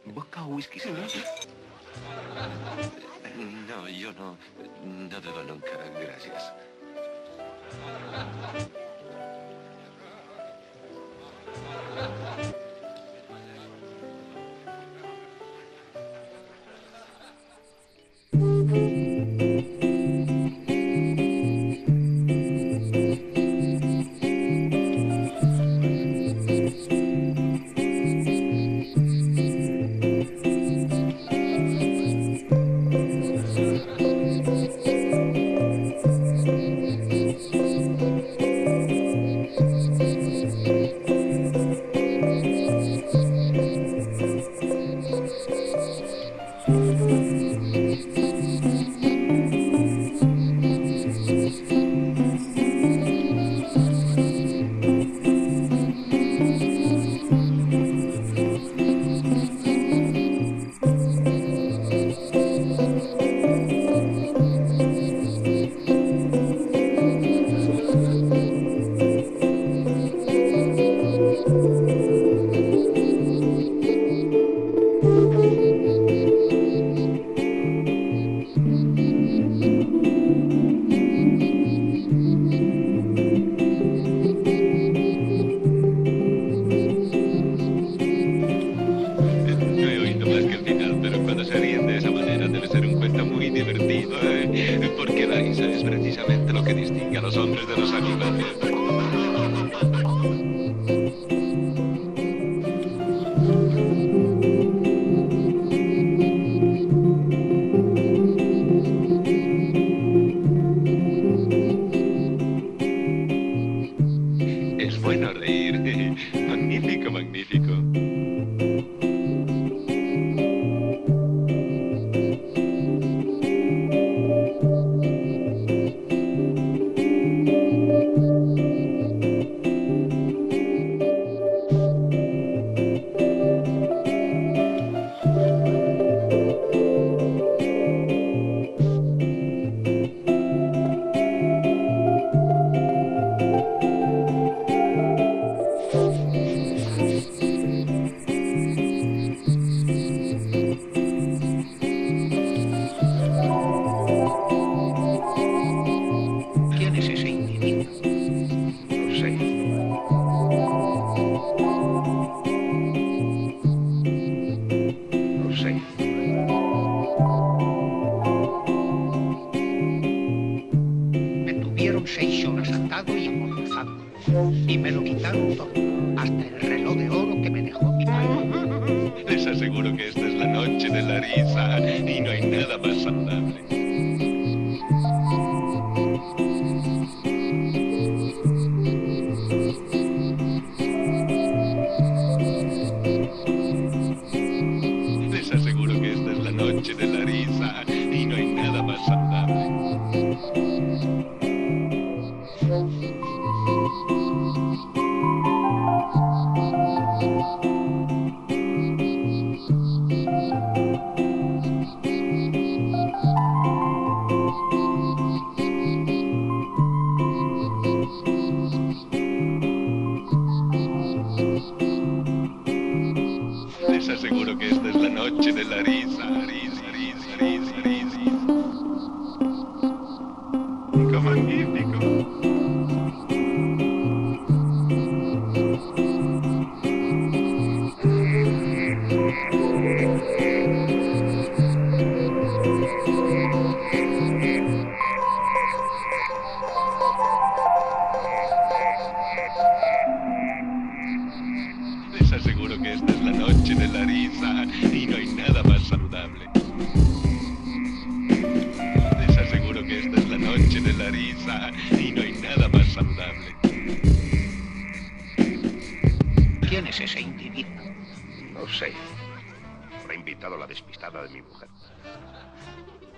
¿Vodka o whisky, señor? No, yo no. No bebo nunca, gracias. No he oído más que el final, pero cuando se ríen de esa manera debe ser un cuento muy divertido, porque la risa es precisamente lo que distingue a los hombres de los animales. Es bueno reír. Magnífico, magnífico. ¿Quién es ese individuo? No sé. No sé. Me tuvieron 6 horas atado y amordazado. Y me lo quitaron todo. Hasta el reloj de oro que me dejó mi padre. Les aseguro que esta es la noche de la risa y no hay nada más saludable. Les aseguro que esta es la noche de la risa y no hay nada más saludable. Les aseguro que esta es la noche de la risa, risa, risa, risa, risa. ¡Qué magnífico! Les aseguro que esta es la noche de la risa y no hay nada más saludable. Les aseguro que esta es la noche de la risa y no hay nada más saludable. ¿Quién es ese individuo? No sé. Habrá invitado a la despistada de mi mujer.